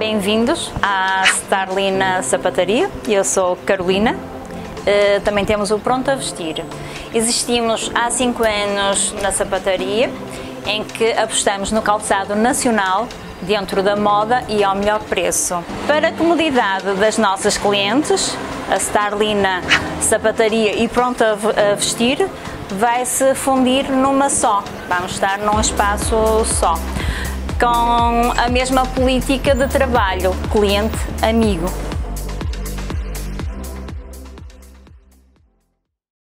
Bem-vindos à Starlina Sapataria, eu sou Carolina, também temos o Pronto a Vestir. Existimos há 5 anos na sapataria, em que apostamos no calçado nacional, dentro da moda e ao melhor preço. Para a comodidade das nossas clientes, a Starlina Sapataria e Pronto a Vestir vai se fundir numa só, vamos estar num espaço só, com a mesma política de trabalho, cliente-amigo.